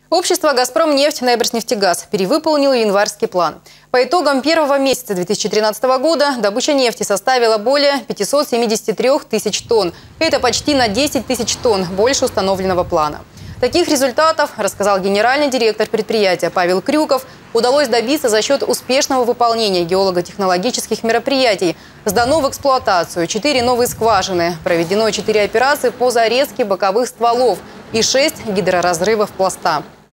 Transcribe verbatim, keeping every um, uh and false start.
Общество «Газпромнефть», «Ноябрьснефтегаз» перевыполнило январский план. По итогам первого месяца две тысячи тринадцатого года добыча нефти составила более пятисот семидесяти трёх тысяч тонн. Это почти на десять тысяч тонн больше установленного плана. Таких результатов, рассказал генеральный директор предприятия Павел Крюков, удалось добиться за счет успешного выполнения геолого-технологических мероприятий. Сдано в эксплуатацию четыре новые скважины, проведено четыре операции по зарезке боковых стволов и шесть гидроразрывов пласта.